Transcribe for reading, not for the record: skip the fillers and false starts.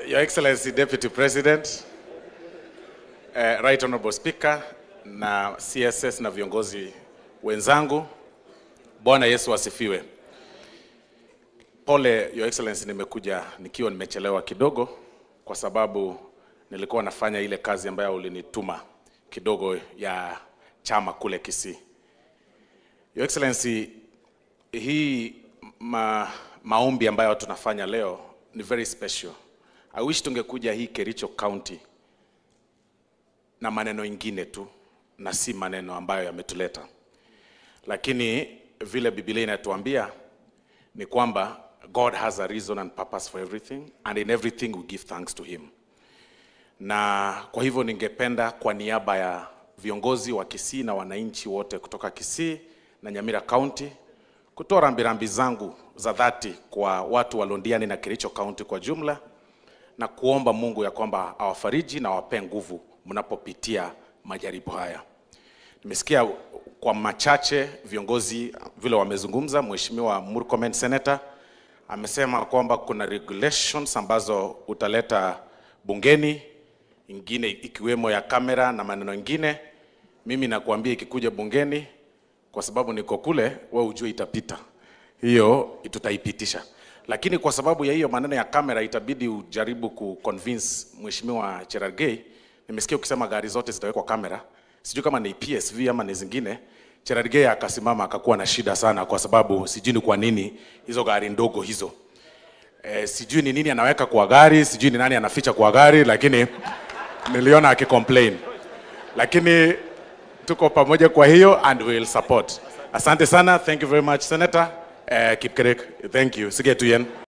Your Excellency Deputy President, Right Honorable Speaker, na CSS na viongozi wenzangu, Bwana Yesu asifiwe. Pole Your Excellency, nimekuja nikiwa nimechelewa kidogo kwa sababu nilikuwa nafanya ile kazi ambayo ulinituma kidogo ya chama kule Kisii. Your Excellency, hii maombi ambayo tunafanya leo ni very special. I wish tungekuja hii Kericho County na maneno ingine tu na si maneno ambayo yametuleta. Lakini vile Biblia inatuambia ni kwamba God has a reason and purpose for everything, and in everything we give thanks to him. Na kwa hivyo ningependa kwa niaba ya viongozi wa Kisii na wananchi wote kutoka Kisii na Nyamira County kutoa rambirambi zangu za dhati kwa watu wa Londiani na Kericho County kwa jumla, na kuomba Mungu ya kwamba awafariji na awape nguvu mnapopitia majaribu haya. Nimesikia kwa machache viongozi vile wamezungumza. Mheshimiwa Murkomen Senator amesema kwamba kuna regulations ambazo utaleta bungeni, ingine ikiwemo ya kamera na maneno ingine. Mimi nakuambia ikikuja bungeni, kwa sababu niko kule, wewe ujue itapita. Hiyo tutaipitisha. Lakini kwa sababu ya hiyo maneno ya kamera itabidi ujaribu kuconvince Mheshimiwa Cherargei. Nimesikia ukisema gari zote zitawekwa kamera. Sijui kama ni PSV ama ni zingine. Cherargei akasimama akakuwa na shida sana kwa sababu sijui ni kwa nini hizo gari ndogo hizo. Sijui ni nini anaweka kwa gari, sijui ni nani anaficha kwa gari, lakini niliona akicomplain. Lakini tuko pamoja kwa hiyo and we will support. Asante sana. Thank you very much, Senator. Kipkerek. Thank you. Sige tu yen.